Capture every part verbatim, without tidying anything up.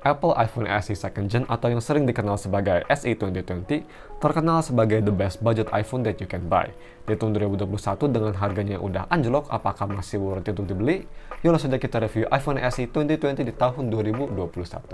Apple iPhone S E second Gen atau yang sering dikenal sebagai S E dua ribu dua puluh terkenal sebagai the best budget iPhone that you can buy. Di tahun dua ribu dua puluh satu dengan harganya yang udah anjlok, apakah masih worth it untuk dibeli? Yuk langsung saja kita review iPhone S E dua ribu dua puluh di tahun dua ribu dua puluh satu.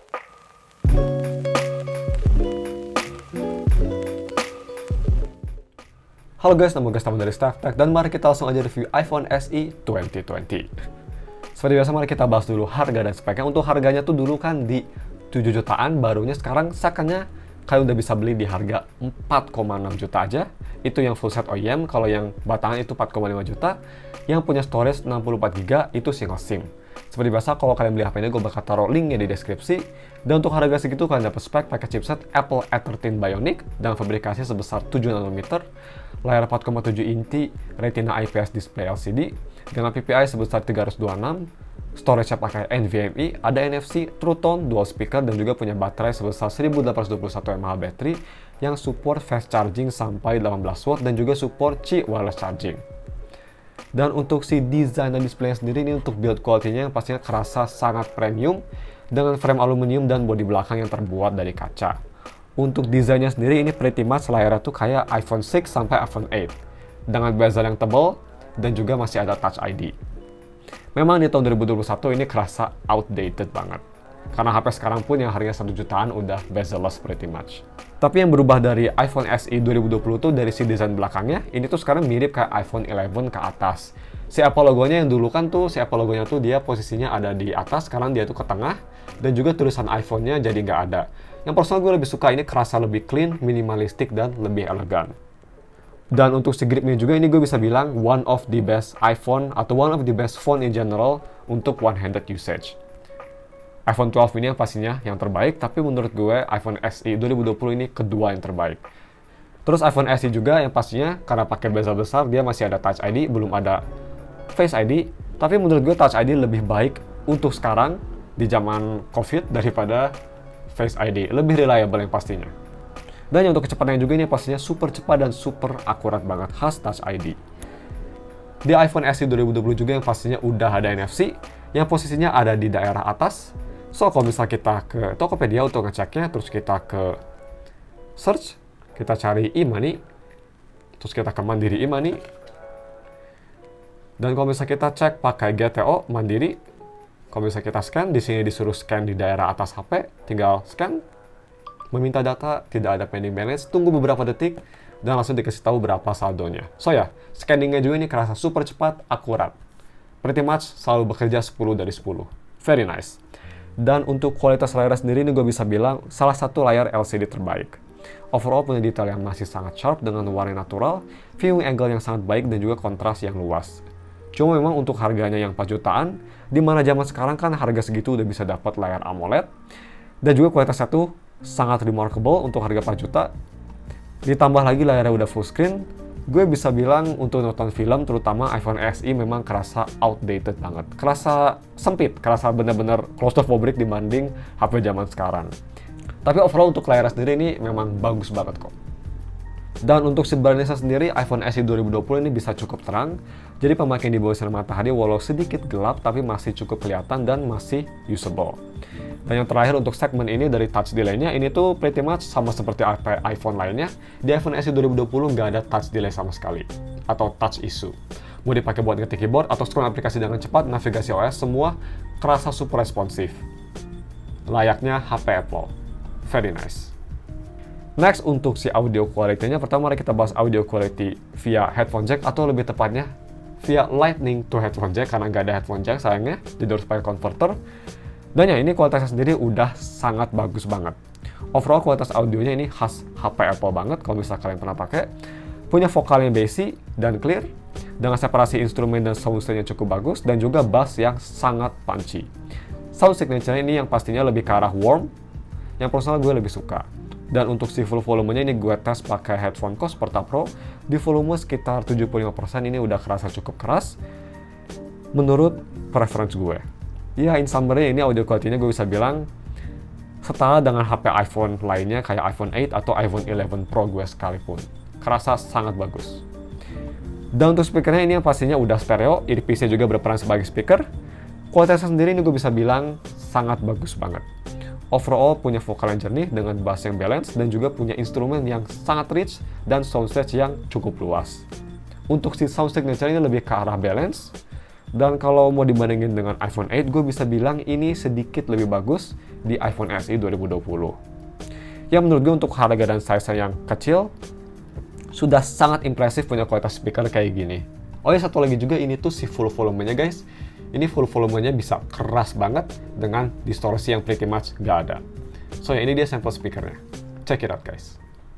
Halo guys, nama gue Taman dari StackTech dan mari kita langsung aja review iPhone S E dua ribu dua puluh. Seperti biasa mari kita bahas dulu harga dan speknya. Untuk harganya tuh dulu kan di tujuh jutaan, barunya sekarang secondnya kalian udah bisa beli di harga empat koma enam juta aja. Itu yang full set O E M, kalau yang batangan itu empat koma lima juta. Yang punya storage enam puluh empat giga itu single SIM. Seperti biasa kalau kalian beli H P ini gue bakal taruh linknya di deskripsi. Dan untuk harga segitu kalian dapat spek pakai chipset Apple A thirteen Bionic dengan fabrikasi sebesar tujuh nanometer, layar empat koma tujuh inci Retina I P S display L C D dengan P P I sebesar tiga ratus dua puluh enam, storage-nya pakai NVMe, ada N F C, True Tone, dual speaker, dan juga punya baterai sebesar seribu delapan ratus dua puluh satu mAh baterai yang support fast charging sampai delapan belas watt dan juga support Qi wireless charging. Dan untuk si desain dan display sendiri ini untuk build quality-nya yang pastinya kerasa sangat premium dengan frame aluminium dan bodi belakang yang terbuat dari kaca. Untuk desainnya sendiri ini pretty much layarnya tuh kayak iPhone enam sampai iPhone delapan dengan bezel yang tebal dan juga masih ada Touch I D. Memang di tahun dua ribu dua puluh satu ini kerasa outdated banget. Karena H P sekarang pun yang harganya satu jutaan udah bezel-less pretty much. Tapi yang berubah dari iPhone S E dua ribu dua puluh tuh dari si desain belakangnya, ini tuh sekarang mirip kayak iPhone eleven ke atas. Si Apple logonya yang dulu kan tuh, si Apple logonya tuh dia posisinya ada di atas, sekarang dia tuh ke tengah, dan juga tulisan iPhone-nya jadi nggak ada. Yang personal gue lebih suka ini kerasa lebih clean, minimalistik, dan lebih elegan. Dan untuk si gripnya juga ini gue bisa bilang one of the best iPhone atau one of the best phone in general untuk one-handed usage. iPhone twelve ini yang pastinya yang terbaik, tapi menurut gue iPhone S E dua ribu dua puluh ini kedua yang terbaik. Terus iPhone S E juga yang pastinya karena pakai bezel besar dia masih ada Touch I D, belum ada Face I D, tapi menurut gue Touch I D lebih baik untuk sekarang di zaman COVID daripada Face I D, lebih reliable yang pastinya. Dan yang untuk kecepatannya juga ini pastinya super cepat dan super akurat banget, khas Touch I D. Di iPhone S E dua ribu dua puluh juga yang pastinya udah ada N F C, yang posisinya ada di daerah atas. So, kalau misalnya kita ke Tokopedia untuk ngeceknya, terus kita ke search, kita cari e-money, terus kita ke Mandiri e-money. Dan kalau misalnya kita cek pakai G T O Mandiri, kalau misalnya kita scan, di sini disuruh scan di daerah atas H P, tinggal scan, meminta data, tidak ada pending balance, tunggu beberapa detik, dan langsung dikasih tahu berapa saldonya. So ya, scanningnya juga ini kerasa super cepat, akurat. Pretty much selalu bekerja sepuluh dari sepuluh. Very nice. Dan untuk kualitas layar sendiri ini gue bisa bilang salah satu layar L C D terbaik. Overall punya detail yang masih sangat sharp dengan warna natural, viewing angle yang sangat baik dan juga kontras yang luas. Cuma memang untuk harganya yang empat jutaan, di mana zaman sekarang kan harga segitu udah bisa dapat layar AMOLED. Dan juga kualitasnya tuh sangat remarkable untuk harga empat juta. Ditambah lagi layarnya udah full screen, gue bisa bilang untuk nonton film terutama iPhone S E memang kerasa outdated banget. Kerasa sempit, kerasa bener-bener claustrophobic dibanding H P zaman sekarang. Tapi overall untuk layarnya sendiri ini memang bagus banget kok. Dan untuk si brightness sendiri, iPhone S E dua ribu dua puluh ini bisa cukup terang. Jadi pemakaian di bawah sinar matahari walau sedikit gelap tapi masih cukup kelihatan dan masih usable. Dan yang terakhir untuk segmen ini dari touch delay-nya, ini tuh pretty much sama seperti iPhone lainnya. Di iPhone S E dua ribu dua puluh nggak ada touch delay sama sekali, atau touch issue. Mau dipakai buat ngetik keyboard atau scroll aplikasi dengan cepat, navigasi O S, semua kerasa super responsif. Layaknya H P Apple. Very nice. Next, untuk si audio quality-nya, pertama mari kita bahas audio quality via headphone jack, atau lebih tepatnya via lightning to headphone jack, karena nggak ada headphone jack sayangnya, jadi harus pakai converter. Dan ya ini kualitasnya sendiri udah sangat bagus banget. Overall kualitas audionya ini khas H P Apple banget kalau misalnya kalian pernah pakai. Punya vokal yang bassy dan clear, dengan separasi instrumen dan soundstand yang cukup bagus, dan juga bass yang sangat punchy. Sound signature ini yang pastinya lebih ke arah warm, yang personal gue lebih suka. Dan untuk si full volumenya ini gue tes pakai headphone Cos Porta Pro, di volume sekitar tujuh puluh lima persen ini udah kerasa cukup keras menurut preference gue. Ya, in summary ini audio quality-nya gue bisa bilang setara dengan H P iPhone lainnya kayak iPhone eight atau iPhone eleven Pro gue sekalipun. Kerasa sangat bagus. Dan untuk speakernya ini yang pastinya udah stereo, earpiece-nya juga berperan sebagai speaker. Kualitasnya sendiri ini gue bisa bilang sangat bagus banget. Overall punya vokal yang jernih dengan bass yang balance dan juga punya instrumen yang sangat rich dan soundstage yang cukup luas. Untuk si sound signature ini lebih ke arah balance, dan kalau mau dibandingin dengan iPhone eight, gue bisa bilang ini sedikit lebih bagus di iPhone S E dua ribu dua puluh. Ya menurut gue untuk harga dan size yang kecil, sudah sangat impresif punya kualitas speaker kayak gini. Oh ya, satu lagi juga, ini tuh si full volumenya guys. Ini full volumenya bisa keras banget dengan distorsi yang pretty much gak ada. So ya, ini dia sampel speakernya. Check it out guys.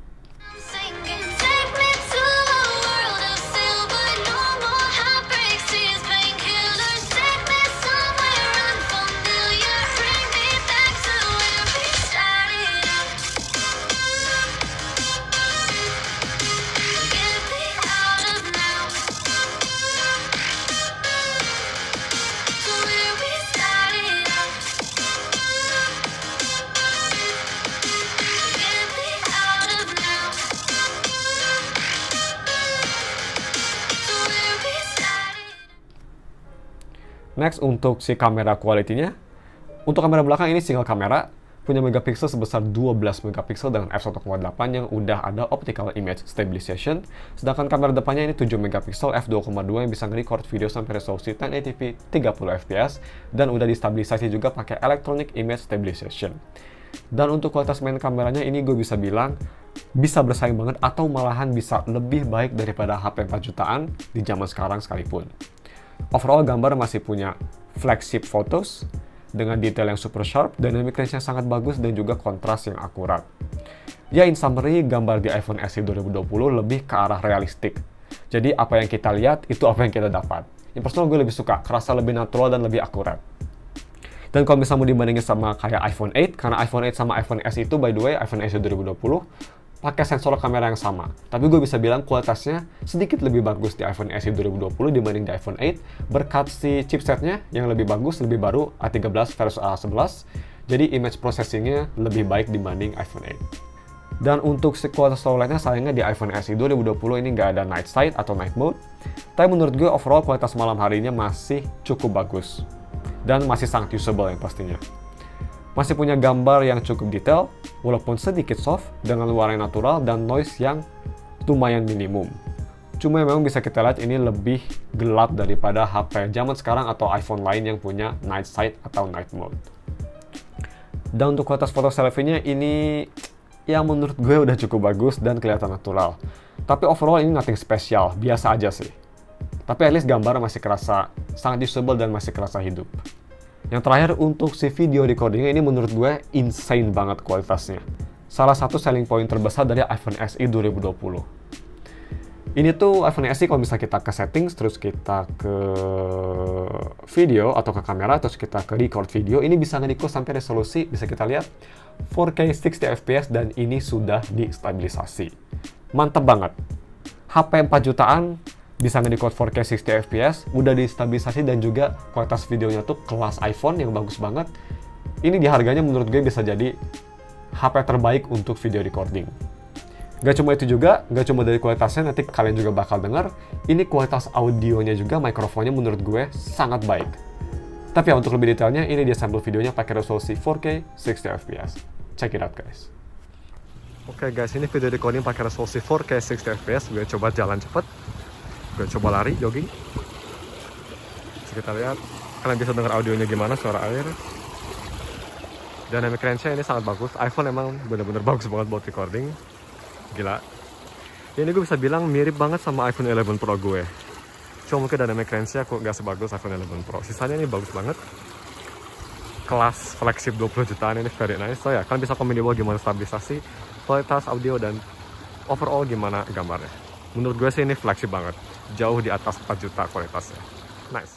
Next, untuk si kamera quality-nya. Untuk kamera belakang ini single kamera, punya megapiksel sebesar dua belas megapiksel dengan f satu koma delapan yang udah ada optical image stabilization. Sedangkan kamera depannya ini tujuh megapiksel f dua koma dua yang bisa nge-record video sampai resolusi ten eighty p tiga puluh f p s dan udah distabilisasi juga pakai electronic image stabilization. Dan untuk kualitas main kameranya ini gue bisa bilang bisa bersaing banget atau malahan bisa lebih baik daripada H P empat jutaan di zaman sekarang sekalipun. Overall gambar masih punya flagship photos dengan detail yang super sharp, dynamic range yang sangat bagus, dan juga kontras yang akurat. Ya, in summary, gambar di iPhone S E dua ribu dua puluh lebih ke arah realistik. Jadi apa yang kita lihat, itu apa yang kita dapat. Yang personal gue lebih suka, kerasa lebih natural dan lebih akurat. Dan kalau misalnya mau dibandingin sama kayak iPhone eight, karena iPhone eight sama iPhone S itu, by the way, iPhone S E dua ribu dua puluh, pakai sensor kamera yang sama. Tapi gue bisa bilang kualitasnya sedikit lebih bagus di iPhone S E dua ribu dua puluh dibanding di iPhone eight berkat si chipsetnya yang lebih bagus, lebih baru, A tiga belas versus A sebelas. Jadi image processingnya lebih baik dibanding iPhone eight. Dan untuk si kualitas low light-nya sayangnya di iPhone S E dua ribu dua puluh ini nggak ada night sight atau night mode. Tapi menurut gue overall kualitas malam harinya masih cukup bagus. Dan masih sangat usable yang pastinya. Masih punya gambar yang cukup detail, walaupun sedikit soft, dengan warna yang natural dan noise yang lumayan minimum. Cuma memang bisa kita lihat ini lebih gelap daripada H P zaman sekarang atau iPhone lain yang punya night sight atau night mode. Dan untuk kualitas foto selfie-nya ini, ya menurut gue udah cukup bagus dan kelihatan natural. Tapi overall ini nothing spesial, biasa aja sih. Tapi at least gambar masih kerasa sangat usable dan masih kerasa hidup. Yang terakhir untuk si video recordingnya ini menurut gue insane banget kualitasnya. Salah satu selling point terbesar dari iPhone S E dua ribu dua puluh. Ini tuh iPhone S E kalau misalnya kita ke settings, terus kita ke video atau ke kamera, terus kita ke record video, ini bisa nge-record sampai resolusi, bisa kita lihat four K sixty F P S dan ini sudah distabilisasi. Mantep banget. H P empat jutaan bisa nge-record four K sixty F P S, udah distabilisasi dan juga kualitas videonya tuh kelas iPhone yang bagus banget. Ini di harganya menurut gue bisa jadi H P terbaik untuk video recording. Gak cuma itu juga, gak cuma dari kualitasnya, nanti kalian juga bakal denger, ini kualitas audionya juga, mikrofonnya menurut gue sangat baik. Tapi ya untuk lebih detailnya, ini dia sampel videonya pakai resolusi four K sixty F P S. Check it out guys. Oke okay guys, ini video recording pakai resolusi four K sixty F P S, gue coba jalan cepet. Gue coba lari, jogging. Bisa kita lihat, kalian bisa dengar audionya gimana, suara air. Dynamic range-nya ini sangat bagus. iPhone emang bener-bener bagus banget buat recording. Gila. Ini gue bisa bilang mirip banget sama iPhone eleven Pro gue. Cuma mungkin dynamic range-nya kok gak sebagus iPhone eleven Pro. Sisanya ini bagus banget. Kelas flagship dua puluh jutaan ini very nice. So ya, kalian bisa komen di bawah gimana stabilisasi, kualitas audio, dan overall gimana gambarnya. Menurut gue sih ini flagship banget. Jauh di atas empat juta kualitasnya. Nice.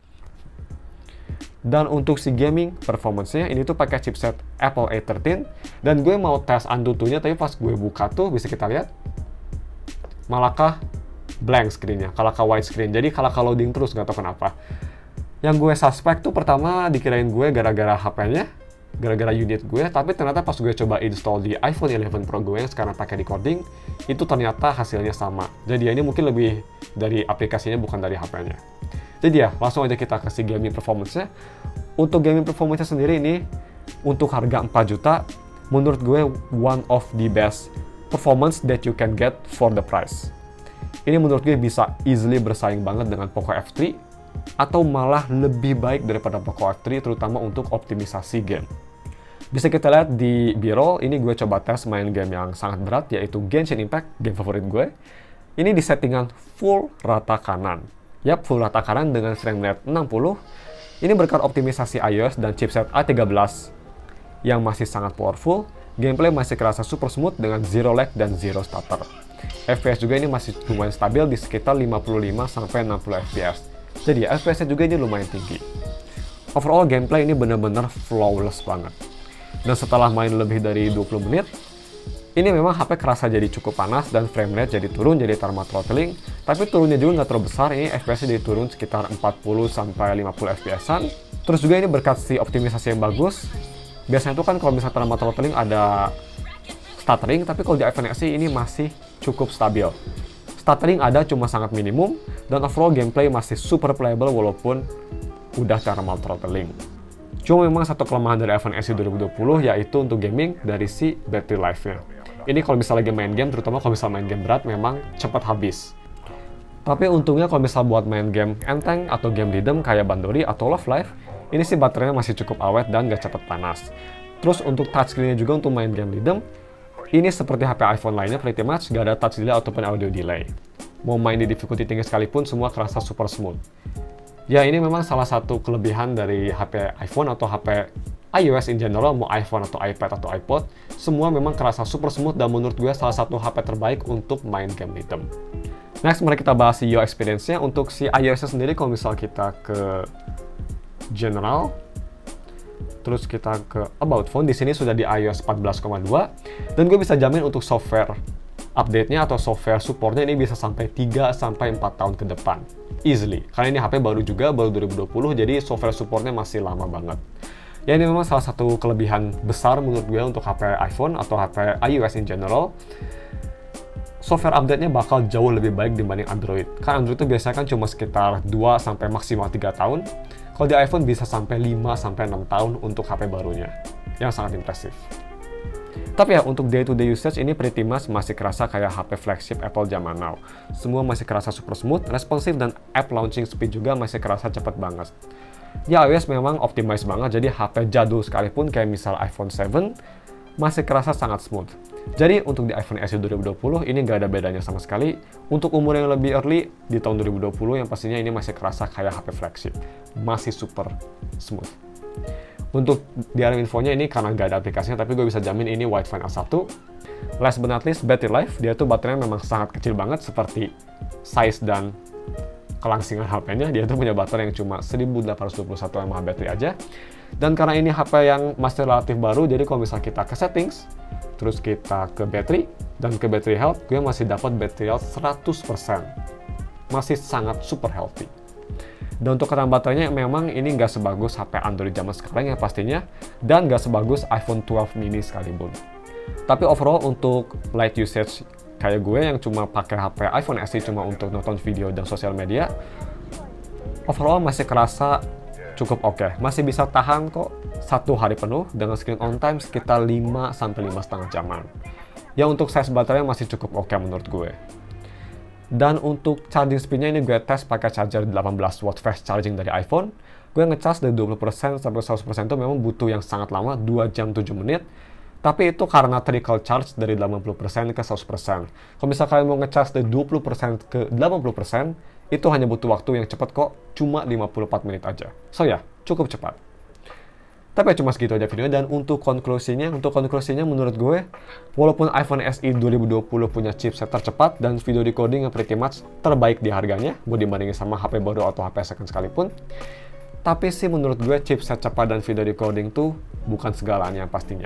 Dan untuk si gaming performance-nya ini tuh pakai chipset Apple A thirteen dan gue mau tes Antutu-nya tapi pas gue buka tuh bisa kita lihat malahkah blank screen-nya, kalahkah white screen. Jadi kalahkah loading terus, nggak tahu kenapa. Yang gue suspect tuh pertama dikirain gue gara-gara H P-nya, gara-gara unit gue, tapi ternyata pas gue coba install di iPhone eleven Pro gue yang sekarang pakai recording, itu ternyata hasilnya sama. Jadi ya ini mungkin lebih dari aplikasinya bukan dari H P-nya. Jadi ya, langsung aja kita kasih gaming performance-nya. Untuk gaming performance-nya sendiri ini, untuk harga empat juta, menurut gue one of the best performance that you can get for the price. Ini menurut gue bisa easily bersaing banget dengan Poco F three, atau malah lebih baik daripada Poco F three, terutama untuk optimisasi game. Bisa kita lihat di B-roll, ini gue coba tes main game yang sangat berat, yaitu Genshin Impact, game favorit gue. Ini di settingan full rata kanan. Yap, full rata kanan dengan frame rate enam puluh. Ini berkat optimisasi iOS dan chipset A tiga belas yang masih sangat powerful. Gameplay masih kerasa super smooth dengan zero lag dan zero stutter. F P S juga ini masih lumayan stabil di sekitar lima puluh lima sampai enam puluh F P S. Jadi F P S-nya juga ini lumayan tinggi. Overall gameplay ini benar-benar flawless banget. Dan setelah main lebih dari dua puluh menit, ini memang H P kerasa jadi cukup panas dan frame rate jadi turun, jadi thermal throttling. Tapi turunnya juga nggak terlalu besar, ini F P S-nya jadi turun sekitar empat puluh sampai lima puluh F P S-an. Terus juga ini berkat si optimisasi yang bagus. Biasanya itu kan kalau misalnya thermal throttling ada stuttering, tapi kalau di iPhone S E ini masih cukup stabil. Stuttering ada cuma sangat minimum, dan overall gameplay masih super playable walaupun udah thermal throttling. Cuma memang satu kelemahan dari iPhone S E dua ribu dua puluh yaitu untuk gaming dari si battery life-nya. Ini kalau misalnya lagi main game, terutama kalau misalnya main game berat, memang cepat habis. Tapi untungnya kalau misalnya buat main game enteng atau game rhythm kayak Bandori atau Love Live, ini sih baterainya masih cukup awet dan gak cepat panas. Terus untuk touchscreen-nya juga untuk main game rhythm, ini seperti H P iPhone lainnya pretty much gak ada touch delay ataupun audio delay. Mau main di difficulty tinggi sekalipun, semua kerasa super smooth. Ya, ini memang salah satu kelebihan dari H P iPhone atau H P iOS in general, mau iPhone atau iPad atau iPod, semua memang kerasa super smooth dan menurut gue salah satu H P terbaik untuk main game rhythm. Next, mari kita bahas si U I experience-nya. Untuk si iOS-nya sendiri, kalau misal kita ke General, terus kita ke About Phone, di sini sudah di iOS empat belas koma dua, dan gue bisa jamin untuk software update-nya atau software support-nya ini bisa sampai tiga sampai empat tahun ke depan. Easily. Karena ini H P baru juga, baru dua ribu dua puluh, jadi software support-nya masih lama banget. Ya, ini memang salah satu kelebihan besar menurut gue untuk H P iPhone atau H P iOS in general. Software update-nya bakal jauh lebih baik dibanding Android. Karena Android itu biasanya kan cuma sekitar dua sampai maksimal tiga tahun. Kalau di iPhone bisa sampai lima sampai enam tahun untuk H P barunya. Yang sangat impresif. Tapi ya, untuk day-to-day usage ini pretty much masih kerasa kayak H P flagship Apple zaman now. Semua masih kerasa super smooth, responsif, dan app launching speed juga masih kerasa cepat banget. Ya, iOS memang optimize banget, jadi H P jadul sekalipun kayak misal iPhone seven masih kerasa sangat smooth. Jadi untuk di iPhone S E dua ribu dua puluh ini nggak ada bedanya sama sekali. Untuk umur yang lebih early di tahun dua ribu dua puluh yang pastinya ini masih kerasa kayak H P flagship. Masih super smooth. Untuk di dalam infonya ini karena nggak ada aplikasinya, tapi gue bisa jamin ini Wi-Fi L satu. Last but not least, battery life. Dia tuh baterainya memang sangat kecil banget seperti size dan kelangsingan H P-nya. Dia tuh punya baterai yang cuma seribu delapan ratus dua puluh satu mAh baterai aja. Dan karena ini H P yang masih relatif baru, jadi kalau misal kita ke settings, terus kita ke battery, dan ke battery health, gue masih dapat battery health seratus persen. Masih sangat super healthy. Dan untuk ketahanan baterainya memang ini nggak sebagus H P Android zaman sekarang ya pastinya, dan nggak sebagus iPhone twelve mini sekalipun. Tapi overall untuk light usage kayak gue yang cuma pakai H P iPhone S E cuma untuk nonton video dan sosial media, overall masih kerasa cukup oke. Okay. Masih bisa tahan kok satu hari penuh dengan screen on time sekitar lima sampai lima koma lima jaman. Ya, untuk size baterainya masih cukup oke okay menurut gue. Dan untuk charging speed-nya ini gue tes pakai charger delapan belas watt fast charging dari iPhone. Gue ngecas dari dua puluh persen sampai seratus persen itu memang butuh yang sangat lama, dua jam tujuh menit. Tapi itu karena trickle charge dari delapan puluh persen ke seratus persen. Kalau misalnya kalian mau ngecas dari dua puluh persen ke delapan puluh persen, itu hanya butuh waktu yang cepat kok, cuma lima puluh empat menit aja. So ya, cukup cepat. Tapi ya cuma segitu aja videonya, dan untuk konklusinya, untuk konklusinya menurut gue, walaupun iPhone S E dua ribu dua puluh punya chipset tercepat dan video recording yang pretty much terbaik di harganya, mau dibandingin sama H P baru atau H P second sekalipun, tapi sih menurut gue chipset cepat dan video recording tuh bukan segalanya pastinya.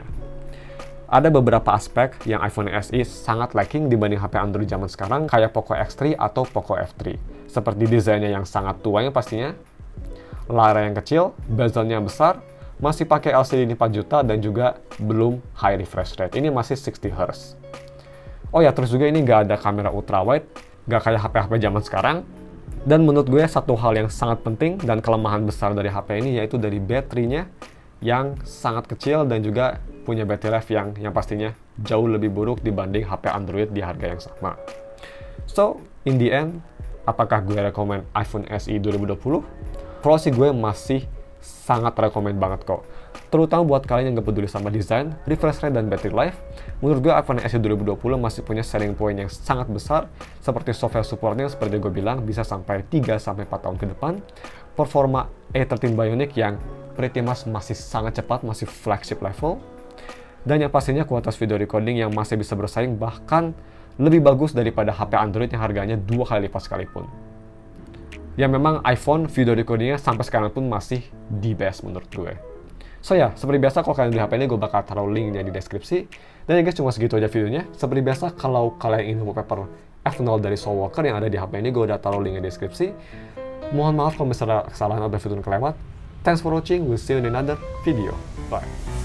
Ada beberapa aspek yang iPhone S E sangat lacking dibanding H P Android zaman sekarang, kayak Poco X three atau Poco F three. Seperti desainnya yang sangat tua yang pastinya, layar yang kecil, bezelnya besar, masih pakai L C D empat juta, dan juga belum high refresh rate. Ini masih enam puluh hertz. Oh ya, terus juga ini nggak ada kamera ultrawide, nggak kayak H P-H P zaman sekarang. Dan menurut gue satu hal yang sangat penting dan kelemahan besar dari H P ini yaitu dari baterainya yang sangat kecil dan juga punya battery life yang yang pastinya jauh lebih buruk dibanding H P Android di harga yang sama. So, in the end, apakah gue rekomen iPhone S E dua ribu dua puluh? Kalau sih gue masih sangat rekomen banget kok. Terutama buat kalian yang gak peduli sama desain, refresh rate, dan battery life, menurut gue iPhone S E dua ribu dua puluh masih punya selling point yang sangat besar, seperti software supportnya seperti gue bilang bisa sampai tiga sampai empat tahun ke depan, performa A thirteen Bionic yang pretty much masih sangat cepat, masih flagship level, dan yang pastinya kualitas video recording yang masih bisa bersaing bahkan lebih bagus daripada H P Android yang harganya dua kali lipat sekalipun. Ya memang iPhone video recordingnya sampai sekarang pun masih the best menurut gue. So ya, seperti biasa kalau kalian beli H P ini gue bakal taruh linknya di deskripsi. Dan ya guys, cuma segitu aja videonya. Seperti biasa, kalau kalian ingin wallpaper F nol dari Soulwalker yang ada di H P ini, gue udah taruh linknya di deskripsi. Mohon maaf kalau misalnya kesalahan atau video kelewat. Thanks for watching, we'll see you in another video. Bye.